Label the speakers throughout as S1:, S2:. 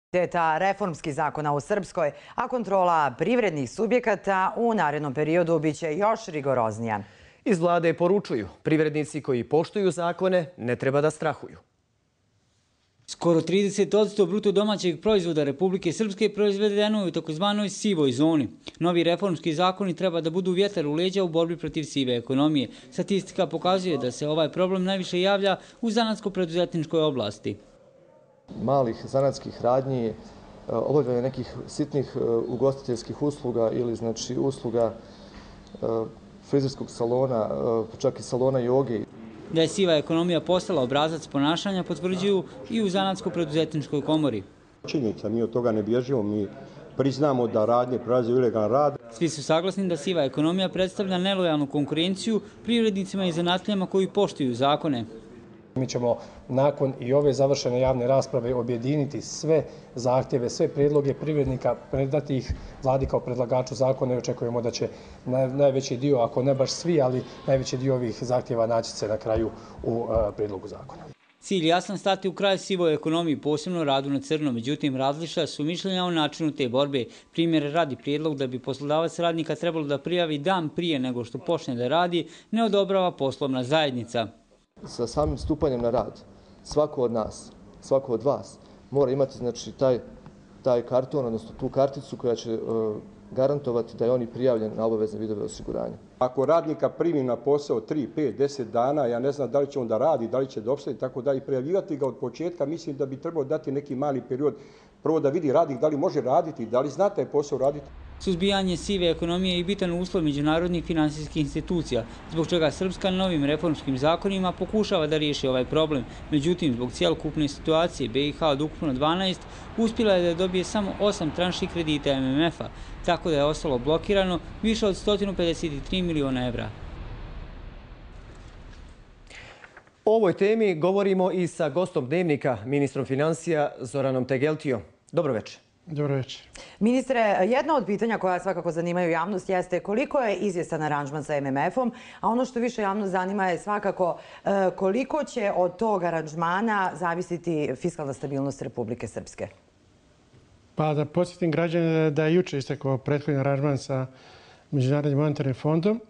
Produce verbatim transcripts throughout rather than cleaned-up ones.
S1: Teta reformski zakona u Srpskoj, a kontrola privrednih subjekata u narednom periodu biće još rigoroznija.
S2: Iz vlade poručuju, privrednici koji poštuju zakone ne treba da strahuju.
S3: Skoro trideset posto bruto domaćeg proizvoda Republike Srpske proizvedeno je u takozvanoj sivoj zoni. Novi reformski zakoni treba da budu vjetar u leđa u borbi protiv sive ekonomije. Statistika pokazuje da se ovaj problem najviše javlja u zanatsko-preduzetničkoj oblasti.
S4: Malih zanatskih radnji, obavljanje nekih sitnih ugostiteljskih usluga ili znači usluga frizerskog salona, čak i salona joge.
S3: Da je siva ekonomija postala obrazac ponašanja potvrđuju i u zanatsko-preduzetničkoj komori.
S5: Činjenica, mi od toga ne bježimo, mi priznamo da radnje prelaze u ilegalan rad.
S3: Svi su saglasni da siva ekonomija predstavlja nelojalnu konkurenciju privrednicima i zanatlijama koji poštuju zakone.
S6: Mi ćemo nakon i ove završene javne rasprave objediniti sve zahtjeve, sve prijedloge privrednika, predati ih vladi kao predlagaču zakona i očekujemo da će najveći dio, ako ne baš svi, ali najveći dio ovih zahtjeva naći se na kraju u prijedlogu zakona.
S3: Cilj jasan stati u kraj sivoj ekonomiji, posebno radu na crno, međutim različita su mišljenja o načinu te borbe. Primjer radi prijedlog da bi poslodavac radnika trebalo da prijavi dan prije nego što počne da radi, ne odobrava poslovna zajednica.
S4: Sa samim stupanjem na rad, svako od nas, svako od vas mora imati znači, taj, taj karton, odnosno tu karticu koja će uh, garantovati da je on i prijavljen na obavezne vidove osiguranja.
S5: Ako radnika primi na posao tri, pet, deset dana, ja ne znam da li će on da radi, da li će da opstaje, tako da i prijavljivati ga od početka, mislim da bi trebalo dati neki mali period, prvo da vidi radnik da li može raditi, da li zna taj posao raditi.
S3: Suzbijanje sive ekonomije je bitan uslov međunarodnih finansijskih institucija, zbog čega Srpska novim reformskim zakonima pokušava da riješi ovaj problem. Međutim, zbog cijelokupne situacije B i H od ukupno dvanaest uspjela je da dobije samo osam tranši kredita M M F-a, tako da je ostalo blokirano više od sto pedeset tri miliona evra.
S2: O ovoj temi govorimo i sa gostom Dnevnika, ministrom financija Zoranom Tegeltijom. Dobro večer.
S7: Dobro večer.
S1: Ministre, jedno od pitanja koja svakako zanimaju javnost jeste koliko je izvjestan aranžman sa M M F-om, a ono što više javnost zanima je svakako koliko će od tog aranžmana zavisiti fiskalna stabilnost Republike Srpske.
S7: Pa da podsjetim građane da je juče istekao prethodni aranžman sa Međunarodnim monetarnim fondom.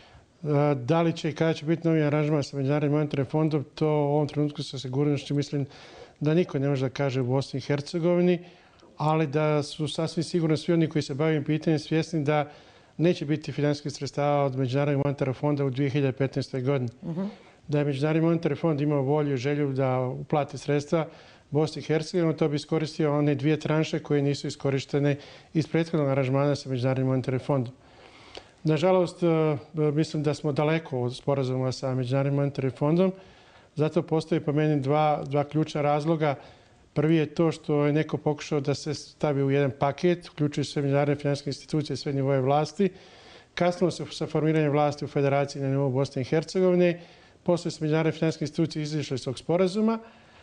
S7: Da li će i kada će biti novi aranžman sa Međunarodnim monetarnim fondom, to u ovom trenutku sa sigurnošću mislim da niko ne može da kaže u Bosni i Hercegovini, ali da su sasvim sigurno svi oni koji se bavim pitanjem svjesni da neće biti financijskih sredstava od Međunarodnog monetarnog fonda u dvije hiljade petnaestoj. godini. Uh-huh. Da je Međunarodni monetarni fond imao volju i želju da uplati sredstva Bosni i Hercegovini, to bi iskoristio one dvije tranše koje nisu iskorištene iz prethodnog aranžmana sa Međunarodnim monetarnim fondom. Nažalost, mislim da smo daleko od sporazuma sa Međunarodnim monetarnim fondom, zato postoji po meni dva, dva ključna razloga. Prvi je to što je neko pokušao da se stavi u jedan paket, uključujući sve međunarodne financijske institucije, sve nivoje vlasti. Kasnilo se sa formiranjem vlasti u federaciji na nivou Bosne i Hercegovine. Poslije su međunarodne financijske institucije izišle iz tog sporazuma.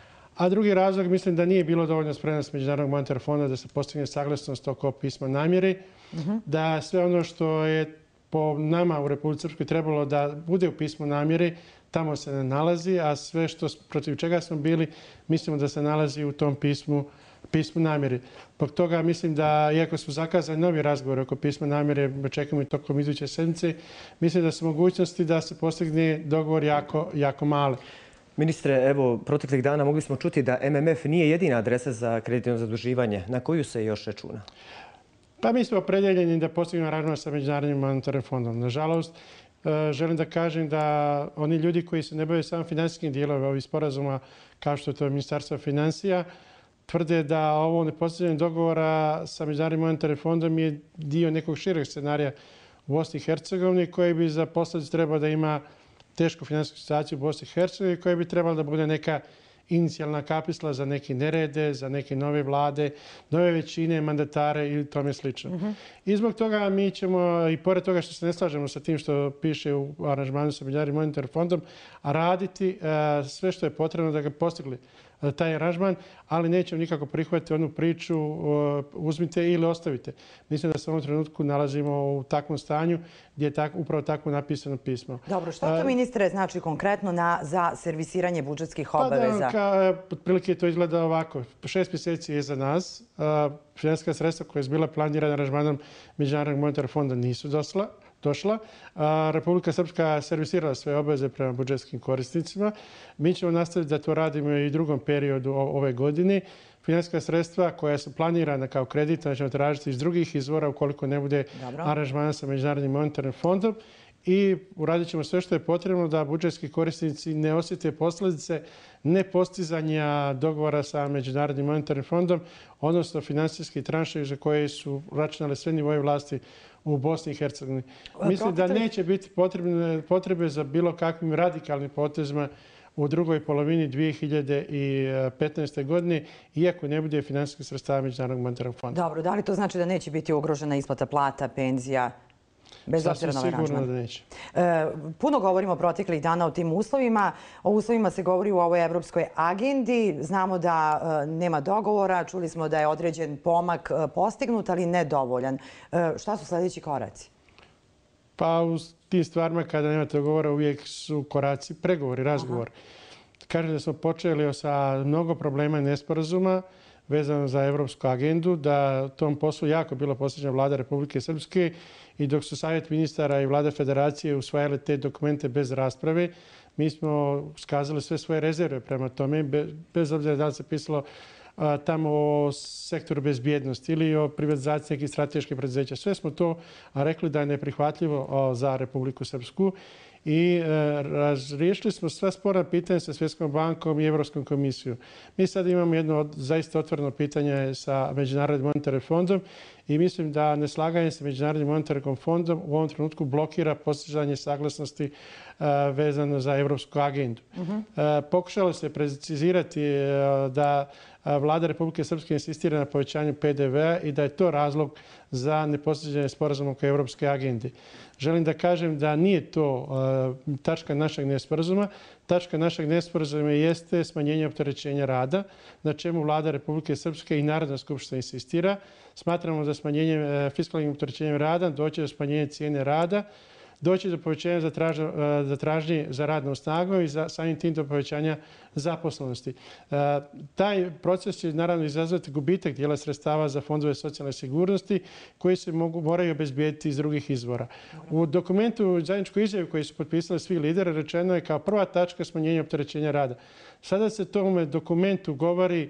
S7: A drugi razlog, mislim da nije bilo dovoljno spremnost Međunarodnog monetarnog fonda da se postigne saglasnost oko pisma namjere, uh-huh. da sve ono što je po nama u Republici Srpskoj trebalo da bude u pismu namjere, tamo se ne nalazi, a sve što protiv čega smo bili, mislimo da se nalazi u tom pismu, pismu namjere. Zbog toga mislim da, iako smo zakazali novi razgovor oko pisma namjere, čekamo i tokom iduće sedmice, mislim da su mogućnosti da se postigne dogovor jako, jako male.
S2: Ministre, evo, proteklih dana mogli smo čuti da M M F nije jedina adresa za kreditno zaduživanje. Na koju se još računa?
S7: Pa mi smo opredeljeni da postignemo aranžman sa Međunarodnim monetarnim fondom. Nažalost, želim da kažem da oni ljudi koji se ne bave samo finansijskim dijelom ovih sporazuma, kao što je to Ministarstvo financija, tvrde da ovo nepostavljanje dogovora sa Međunarodnim monetarnim fondom je dio nekog šireg scenarija u Bosni i Hercegovini koji bi za posljedicu trebao da ima tešku finansijsku situaciju u Bosni i Hercegovini koja bi trebala da bude neka inicijalna kapisla za neke nerede, za neke nove vlade, nove većine, mandatare i tome slično. Uh-huh. I zbog toga mi ćemo, i pored toga što se ne slažemo sa tim što piše u aranžmanu sa Međunarodnim monetarnim fondom, raditi uh, sve što je potrebno da ga postigli taj aranžman, ali nećemo nikako prihvatiti onu priču uzmite ili ostavite. Mislim da se u ovom trenutku nalazimo u takvom stanju gdje je upravo tako napisano pismo.
S1: Dobro, što to, ministre, znači konkretno za servisiranje budžetskih obaveza?
S7: Pa otprilike to izgleda ovako. Šest mjeseci je za nas. Financijska sredstva koja je bila planirana aranžmanom Međunarodnog monetarnog fonda nisu došla. došla. Republika Srpska servisirala sve obaveze prema budžetskim korisnicima. Mi ćemo nastaviti da to radimo i u drugom periodu ove godine. Financijska sredstva koja su planirana kao kreditna ćemo tražiti iz drugih izvora ukoliko ne bude aranžmana sa Međunarodnim monetarnim fondom. I uradit ćemo sve što je potrebno da budžetski korisnici ne osjete posljedice nepostizanja dogovora sa Međunarodnim monetarnim fondom, odnosno financijski tranševi za koje su računale sve nivoje vlasti u Bosni i Hercegovini. Mislim da neće biti potrebe za bilo kakvim radikalnim potezima u drugoj polovini dvije hiljade petnaeste. godine, iako ne bude financijskih sredstava Međunarodnog monetarnog fonda.
S1: Dobro, da li to znači da neće biti ugrožena isplata plata, penzija? Bez obzira na ovaj aranžman.
S7: Da neće.
S1: Puno govorimo proteklih dana o tim uslovima. O uslovima se govori u ovoj evropskoj agendi. Znamo da nema dogovora. Čuli smo da je određen pomak postignut, ali nedovoljan. Šta su sljedeći koraci?
S7: Pa u tim stvarima kada nema dogovora uvijek su koraci pregovori, razgovor. Kažem da smo počeli sa mnogo problema i nesporazuma vezano za evropsku agendu, da tom poslu jako bilo posvećena vlada Republike Srpske i dok su Savjet ministara i vlada Federacije usvajali te dokumente bez rasprave, mi smo skazali sve svoje rezerve prema tome, bez obzira da li se pisalo tamo o sektoru bezbjednosti ili o privatizaciji nekih strateških preduzeća. Sve smo to rekli da je neprihvatljivo za Republiku Srpsku i razriješili smo sva sporna pitanja sa Svjetskom bankom i Evropskom komisijom. Mi sad imamo jedno zaista otvoreno pitanje sa Međunarodnim monetarnim fondom i mislim da neslaganje sa Međunarodnim monetarnim fondom u ovom trenutku blokira postizanje saglasnosti vezano za evropsku agendu. Pokušalo se precizirati da vlada Republike Srpske insistira na povećanju P D V-a i da je to razlog za nepostizanje sporazuma oko evropske agende. Želim da kažem da nije to tačka našeg nesporazuma. Tačka našeg nesporazuma jeste smanjenje opterećenja rada, na čemu vlada Republike Srpske i Narodna skupština insistira. Smatramo da smanjenjem fiskalnim opterećenjem rada doće do smanjenja cijene rada, doći do povećanja za tražnje za radnom snagom i samim tim do povećanja zaposlenosti. Taj proces će naravno izazvati gubitak dijela sredstava za fondove socijalne sigurnosti koji se moraju obezbijediti iz drugih izvora. U dokumentu zajedničkoj izjavi koji su potpisali svi lideri rečeno je kao prva tačka smanjenja opterećenja rada. Sada se tome dokumentu govori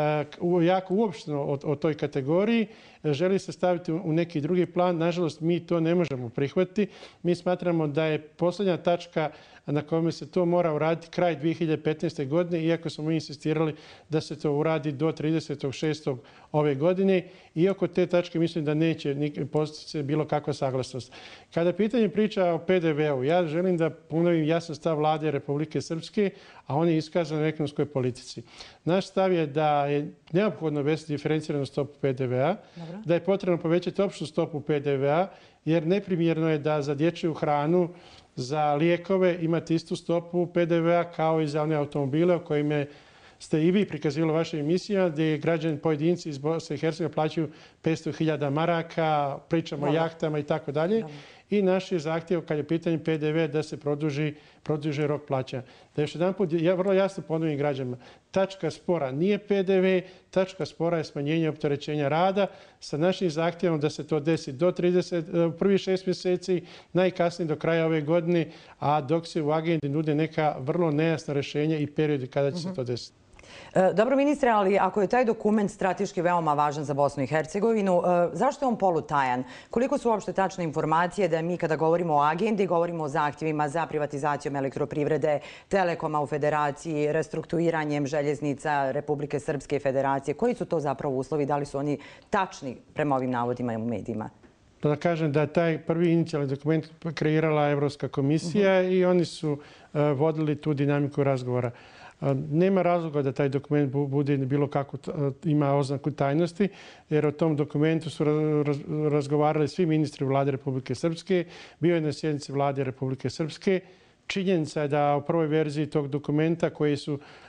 S7: jako uopšteno o toj kategoriji, želi se staviti u neki drugi plan. Nažalost, mi to ne možemo prihvatiti. Mi smatramo da je posljednja tačka na kojoj se to mora uraditi kraj dvije hiljade petnaeste. godine, iako smo mi insistirali da se to uradi do tridesetog šestog ove godine. Iako te tačke mislim da neće postići bilo kakva saglasnost. Kada pitanje priča o P D V-u, ja želim da ponovim jasan stav vlade Republike Srpske, a on je iskazan u ekonomskoj politici. Naš stav je da je neophodno uvesti diferenciranu stopu P D V-a, da je potrebno povećati opštu stopu P D V-a, jer neprimjerno je da za dječju hranu, za lijekove imate istu stopu P D V-a kao i za one automobile o kojima ste i vi prikazivali vaše emisije, gdje građani pojedinci iz Bosne i Hercegovine plaćaju petsto hiljada maraka, pričamo o jahtama i tako dalje. I naš je zahtjev, kad je pitanje P D V, da se produži, produži rok plaćanja. Da još jedan put, ja vrlo jasno ponovim građanima, tačka spora nije P D V, tačka spora je smanjenje opterećenja rada sa našim zahtjevom da se to desi do trideset, prvih šest mjeseci, najkasnije do kraja ove godine, a dok se u agendi nude neka vrlo nejasna rješenja i periodi kada će se to desiti.
S1: Dobro, ministre, ali ako je taj dokument strateški veoma važan za Bosnu i Hercegovinu, zašto je on polutajan? Koliko su uopšte tačne informacije da mi kada govorimo o agendi, govorimo o zahtjevima za privatizacijom elektroprivrede, Telekoma u Federaciji, restrukturiranjem željeznica Republike Srpske i Federacije? Koji su to zapravo uslovi? Da li su oni tačni prema ovim navodima u medijima?
S7: Da kažem da taj prvi inicijalni dokument kreirala Evropska komisija i oni su vodili tu dinamiku razgovora. Nema razloga da taj dokument bude bilo kako ima oznaku tajnosti, jer o tom dokumentu su razgovarali svi ministri vlade Republike Srpske, bio je na sjednici vlade Republike Srpske. Činjenica je da u prvoj verziji tog dokumenta koji su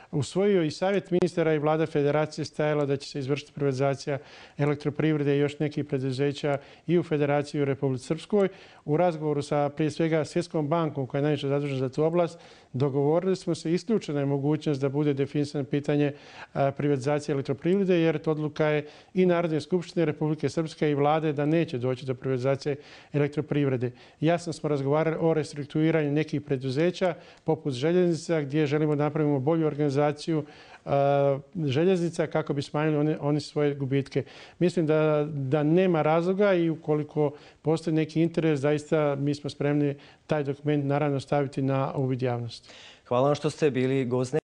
S7: usvojio i Savjet ministara i Vlada Federacije stajala da će se izvršiti privatizacija elektroprivrede i još nekih preduzeća i u Federaciji i u Republici Srpskoj. U razgovoru sa prije svega Svjetskom bankom koja je najviše zadužena za tu oblast, dogovorili smo se isključena je mogućnost da bude definisano pitanje privatizacije elektroprivrede, jer odluka je i Narodne skupštine Republike Srpske i vlade da neće doći do privatizacije elektroprivrede. Jasno smo razgovarali o restrukturiranju nekih preduzeća poput željeznica gdje želimo da napravimo bolju organizaciju željeznica kako bi smanjili oni, oni svoje gubitke. Mislim da, da nema razloga i ukoliko postoji neki interes, zaista mi smo spremni taj dokument naravno staviti na uvid javnosti.
S2: Hvala vam što ste bili gost.